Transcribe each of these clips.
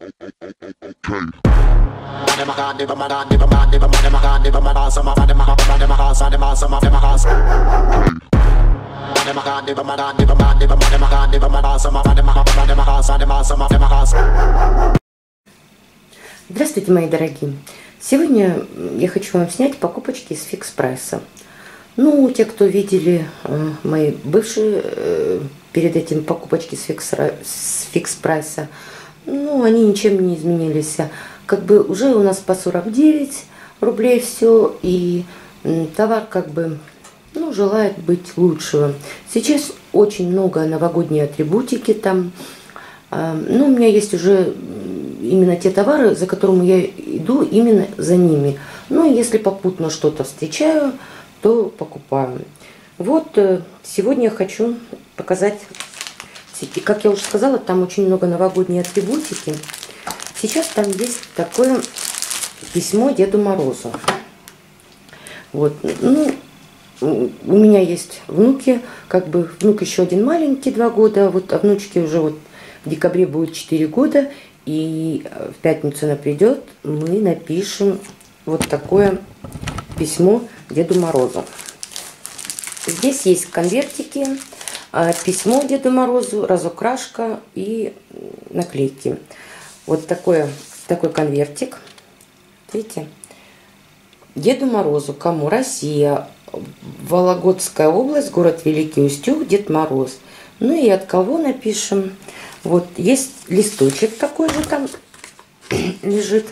Здравствуйте, мои дорогие! Сегодня я хочу вам снять покупочки из Фикс Прайса. Ну, те, кто видели мои бывшие перед этим покупочки с Фикс Прайса, ну, они ничем не изменились. Как бы уже у нас по 49 рублей все, и товар как бы, ну, желает быть лучшего. Сейчас очень много новогодней атрибутики там. Ну, у меня есть уже именно те товары, за которыми я иду, именно за ними. Ну, если попутно что-то встречаю, то покупаю. Вот сегодня я хочу показать, как я уже сказала, там очень много новогодней атрибутики. Сейчас там есть такое письмо Деду Морозу. Вот, ну, у меня есть внуки, как бы внук еще один маленький, 2 года, вот, а внучке уже вот в декабре будет 4 года, и в пятницу она придет, мы напишем вот такое письмо Деду Морозу. Здесь есть конвертики, письмо Деду Морозу, разукрашка и наклейки. Вот такой конвертик. Видите? Деду Морозу. Кому? Россия. Вологодская область, город Великий Устюг, Дед Мороз. Ну и от кого напишем? Вот есть листочек такой же там лежит.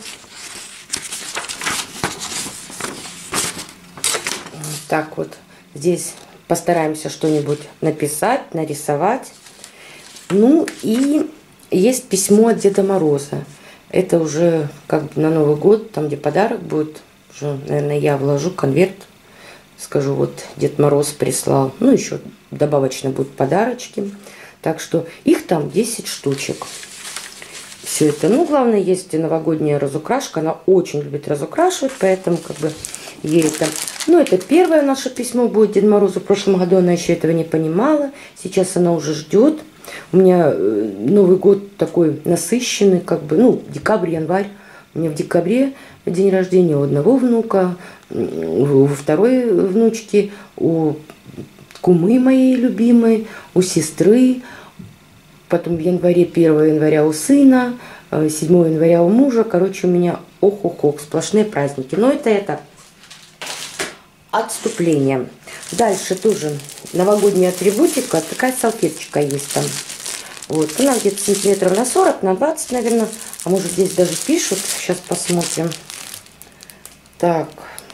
Так вот. Здесь постараемся что-нибудь написать, нарисовать. Ну и есть письмо от Деда Мороза. Это уже как бы на Новый год, там где подарок будет. Уже, наверное, я вложу конверт. Скажу, вот Дед Мороз прислал. Ну, еще добавочно будут подарочки. Так что их там 10 штучек. Все это. Ну, главное, есть новогодняя разукрашка. Она очень любит разукрашивать, поэтому как бы ей это... Ну, это первое наше письмо будет Деду Морозу. В прошлом году она еще этого не понимала. Сейчас она уже ждет. У меня Новый год такой насыщенный, как бы, ну, декабрь, январь. У меня в декабре день рождения у одного внука, у второй внучки, у кумы моей любимой, у сестры. Потом в январе, 1 января у сына, 7 января у мужа. Короче, у меня ох-ох-ох, сплошные праздники. Но это отступление. Дальше тоже новогодняя атрибутика. Такая салфеточка есть там. Вот. Она где-то сантиметров на 40, на 20, наверное. А может, здесь даже пишут. Сейчас посмотрим. Так.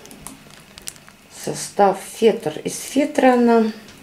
Состав фетр. Из фетра она...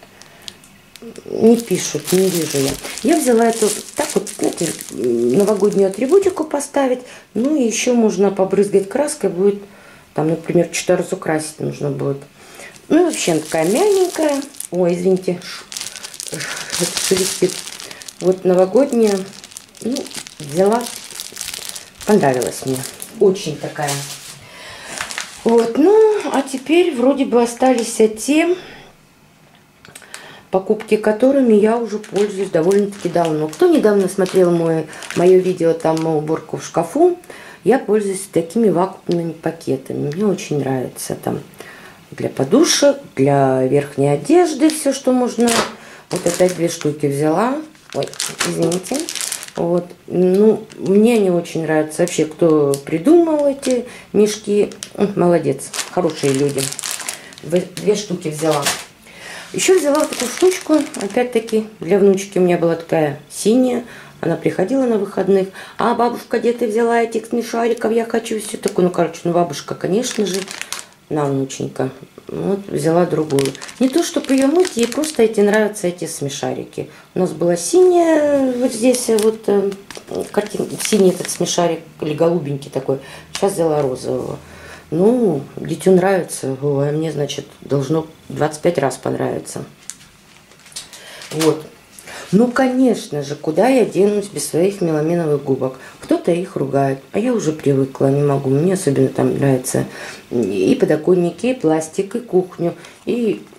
Не пишут, не вижу я. Я взяла эту, так вот, знаете, новогоднюю атрибутику поставить. Ну и еще можно побрызгать краской. Будет, там, например, что-то разукрасить нужно будет. Ну и вообще она такая мягенькая. Ой, извините, шелестит. Вот новогодняя. Ну, взяла. Понравилась мне. Очень такая. Вот, ну, а теперь вроде бы остались те покупки, которыми я уже пользуюсь довольно-таки давно. Кто недавно смотрел мое видео там уборку в шкафу, я пользуюсь такими вакуумными пакетами. Мне очень нравится там для подушек, для верхней одежды, все, что можно. Вот опять 2 штуки взяла. Ой, извините. Вот. Ну, мне они очень нравятся. Вообще, кто придумал эти мешки, молодец. Хорошие люди. 2 штуки взяла. Еще взяла вот такую штучку, опять-таки, для внучки. У меня была такая синяя. Она приходила на выходных. А бабушка, где ты взяла этих смешариков? Я хочу все такое. Ну, короче, ну, бабушка, конечно же, на внученька. Вот взяла другую. Не то, чтобы ее мыть, ей просто эти нравятся, эти смешарики. У нас была синяя, вот здесь вот синий этот смешарик, или голубенький такой. Сейчас взяла розового. Ну, дитю нравится, а мне, значит, должно 25 раз понравиться. Вот. Ну, конечно же, куда я денусь без своих меламиновых губок? Кто-то их ругает, а я уже привыкла, не могу. Мне особенно там нравится и подоконники, и пластик, и кухню, и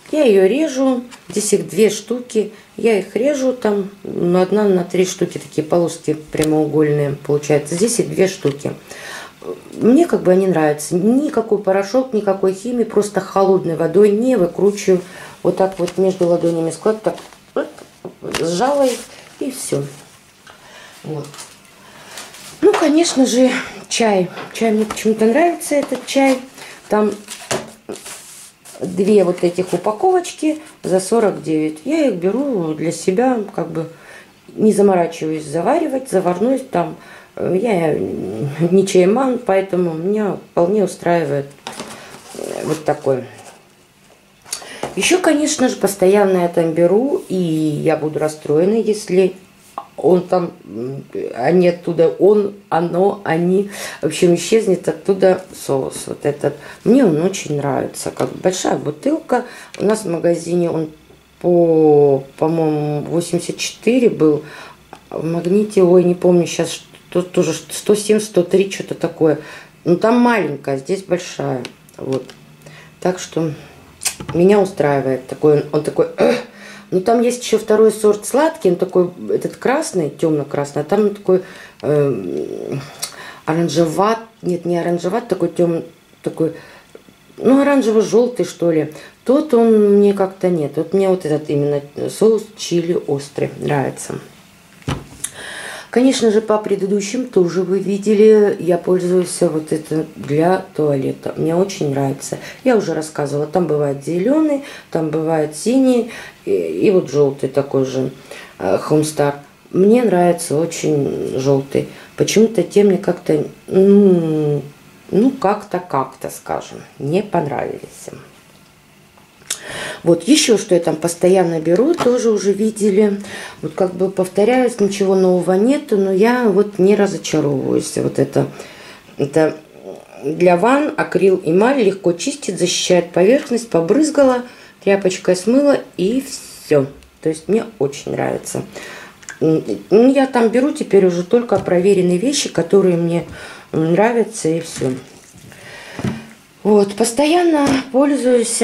Я ее режу, здесь их 2 штуки, я их режу там, на 1 на 3 штуки, такие полоски прямоугольные получается, здесь их 2 штуки. Мне как бы они нравятся, никакой порошок, никакой химии, просто холодной водой не выкручиваю, вот так вот между ладонями склад, так сжала их и все. Вот. Ну, конечно же, чай. Чай мне почему-то нравится, этот чай. Там 2 вот этих упаковочки за 49. Я их беру для себя, как бы не заморачиваюсь заваривать, заварной там. Я не чайман, поэтому меня вполне устраивает вот такой. Еще, конечно же, постоянно я там беру, и я буду расстроена, если он там, они оттуда, он, оно, они, в общем, исчезнет оттуда соус вот этот. Мне он очень нравится, как большая бутылка. У нас в магазине он по-моему, 84 был, в Магните, ой, не помню сейчас, тут тоже 107, 103, что-то такое. Ну, там маленькая, здесь большая, вот. Так что меня устраивает такой, он такой... Ну, там есть еще второй сорт сладкий, он такой, этот красный, темно-красный, а там такой оранжеват, нет, не оранжеват, такой темный, такой, ну, оранжево-желтый, что ли. Тот он мне как-то нет. Вот мне вот этот именно соус чили острый нравится. Конечно же, по предыдущим тоже вы видели, я пользуюсь вот это для туалета. Мне очень нравится. Я уже рассказывала, там бывает зеленый, там бывает синий и вот желтый такой же Homestar. Мне нравится очень желтый. Почему-то те мне как-то, ну как-то, скажем, не понравились. Вот еще что я там постоянно беру, тоже уже видели. Вот как бы повторяюсь, ничего нового нету, но я вот не разочаровываюсь. Вот это для ванн акрил эмаль, легко чистит, защищает поверхность, побрызгала, тряпочкой смыла и все. То есть мне очень нравится. Я там беру теперь уже только проверенные вещи, которые мне нравятся, и все. Вот, постоянно пользуюсь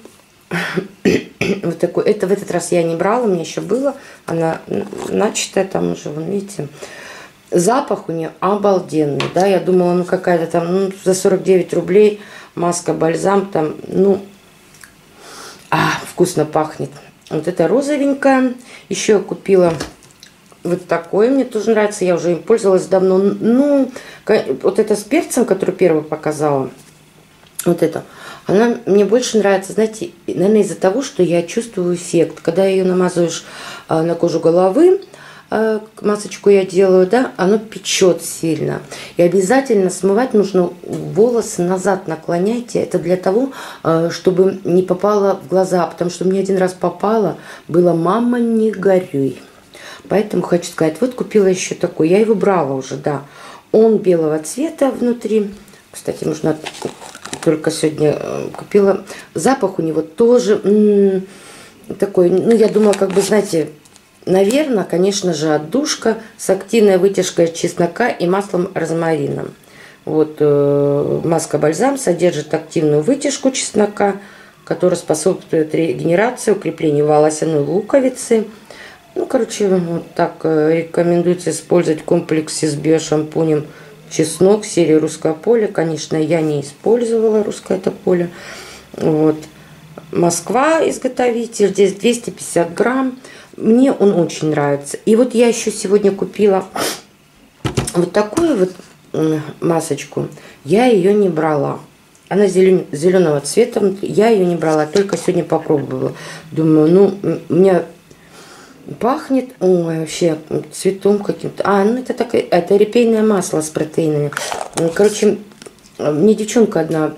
вот такой. Это в этот раз я не брала, у меня еще было. Она начатая там уже, вон видите. Запах у нее обалденный, да. Я думала, ну какая-то там, ну, за 49 рублей маска, бальзам там, ну, вкусно пахнет. Вот это розовенькая. Еще я купила вот такое, мне тоже нравится. Я уже им пользовалась давно. Ну, вот это с перцем, который первый показала. Вот это. Она мне больше нравится, знаете, наверное, из-за того, что я чувствую эффект. Когда ее намазываешь на кожу головы, масочку я делаю, да, оно печет сильно. И обязательно смывать нужно волосы назад, наклоняйте. Это для того, чтобы не попало в глаза. Потому что мне один раз попало, было «мама, не горюй». Поэтому хочу сказать, вот купила еще такой. Я его брала уже, да. Он белого цвета внутри. Кстати, нужно... Только сегодня купила. Запах у него тоже такой, ну, я думаю, как бы, знаете, наверное, конечно же, отдушка с активной вытяжкой чеснока и маслом розмарина. Вот маска-бальзам содержит активную вытяжку чеснока, которая способствует регенерации, укреплению волосяной луковицы. Ну, короче, вот так рекомендуется использовать в комплексе с биошампунем чеснок серии «Русское поле». Конечно, я не использовала русское это поле. Вот. Москва изготовитель. Здесь 250 грамм. Мне он очень нравится. И вот я еще сегодня купила вот такую вот масочку. Я ее не брала. Она зеленого цвета. Я ее не брала, только сегодня попробовала. Думаю, ну, у меня... Пахнет, ой, вообще цветом каким-то. Ну это так, это репейное масло с протеинами. Короче, мне девчонка одна,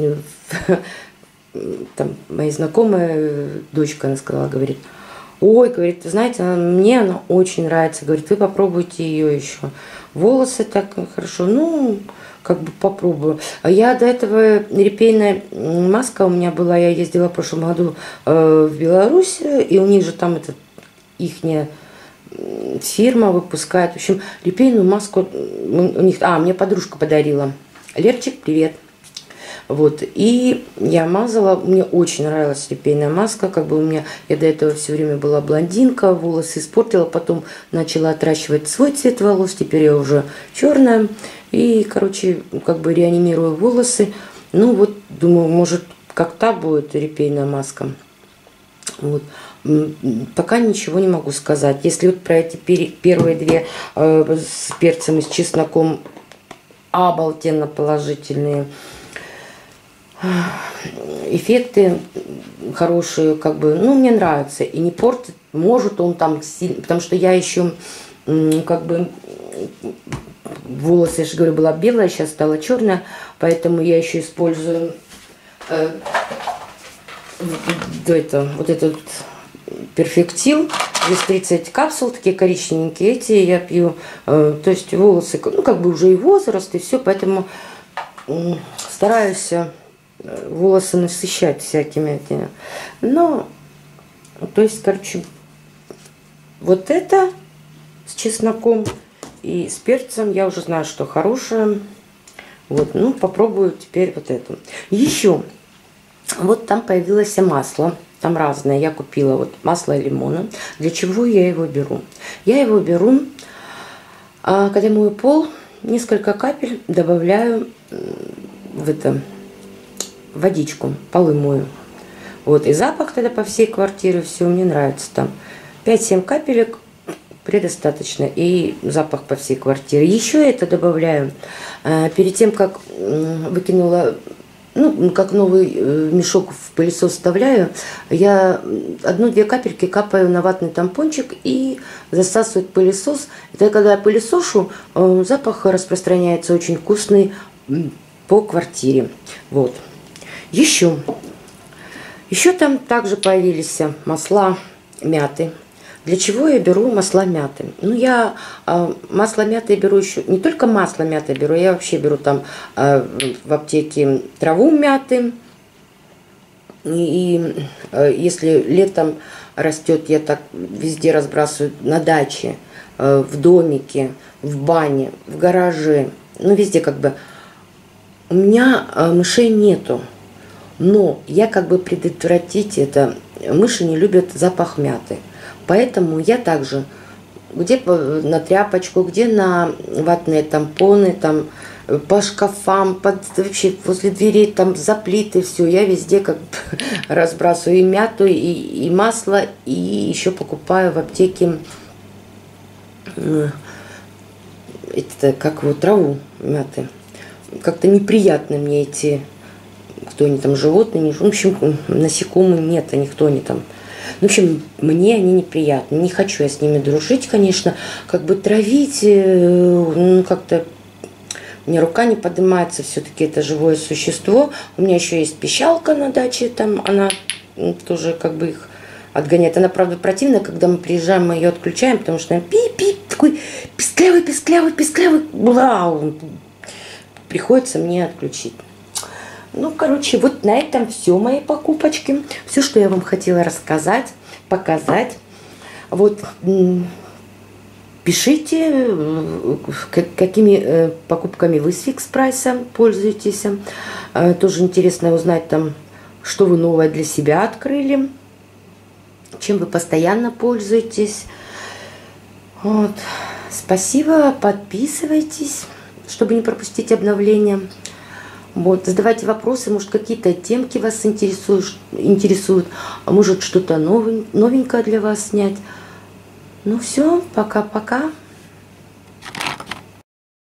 там, моя знакомая дочка, она сказала, говорит, ой, говорит, знаете, мне она очень нравится. Говорит, вы попробуйте ее еще. Волосы так хорошо, ну, как бы попробую. А я до этого репейная маска у меня была, я ездила в прошлом году в Беларусь, и у них же там этот ихняя фирма выпускает. В общем, репейную маску у них... мне подружка подарила. Лерчик, привет. Вот, и я мазала, мне очень нравилась репейная маска, как бы у меня, я до этого все время была блондинка, волосы испортила, потом начала отращивать свой цвет волос, теперь я уже черная, и, короче, как бы реанимирую волосы. Ну вот, думаю, может, как та будет репейная маска. Вот. Пока ничего не могу сказать. Если вот про эти первые две с перцем и с чесноком обалденно положительные эффекты, хорошие, как бы, ну, мне нравится. И не портит, может он там сильно, потому что я еще как бы волосы, я же говорю, была белая, сейчас стала черная, поэтому я еще использую вот этот перфектил. Здесь 30 капсул, такие коричневенькие, эти я пью. То есть волосы, ну, как бы уже и возраст, и все, поэтому стараюсь волосы насыщать всякими этими. Но, то есть, короче, вот это с чесноком и с перцем я уже знаю, что хорошее. Вот, ну, попробую теперь вот эту. Еще, вот там появилось масло. Там разное. Я купила вот масло лимона. Для чего я его беру? Я его беру, когда мою пол, несколько капель добавляю в это водичку, полы мою. Вот, и запах тогда по всей квартире, все, мне нравится там. 5-7 капелек предостаточно, и запах по всей квартире. Еще я это добавляю перед тем, как выкинула, ну, как новый мешок в пылесос вставляю, я 1-2 капельки капаю на ватный тампончик и засасываю пылесос. Это когда я пылесошу, запах распространяется очень вкусный по квартире. Вот. Еще там также появились масла мяты. Для чего я беру масла мяты? Ну, я масло мяты беру еще, не только масло мяты беру, я вообще беру там в аптеке траву мяты. И если летом растет, я так везде разбрасываю на даче, в домике, в бане, в гараже. Ну, везде как бы. У меня мышей нету, но я как бы предотвратить это. Мыши не любят запах мяты. Поэтому я также где на тряпочку, где на ватные тампоны, там по шкафам, вообще возле дверей, там за плиты, все. Я везде как бы разбрасываю и мяту, и масло, и еще покупаю в аптеке это, как вот траву мяты. Как-то неприятно мне эти, кто они там, животные, в общем, насекомые нет, никто они там. В общем, мне они неприятны. Не хочу я с ними дружить, конечно. Как бы травить, ну, как-то у меня рука не поднимается. Все-таки это живое существо. У меня еще есть пищалка на даче. Там она тоже как бы их отгоняет. Она, правда, противная. Когда мы приезжаем, мы ее отключаем, потому что она пи-пи, такой писклявый. Вау! Приходится мне отключить. Ну, короче, вот на этом все мои покупочки. Все, что я вам хотела рассказать, показать. Вот, пишите, какими покупками вы с фикс прайса пользуетесь. Тоже интересно узнать там, что вы новое для себя открыли, чем вы постоянно пользуетесь. Вот. Спасибо, подписывайтесь, чтобы не пропустить обновления. Вот, задавайте вопросы, может, какие-то темки вас интересуют, а может, что-то новенькое для вас снять. Ну все, пока-пока.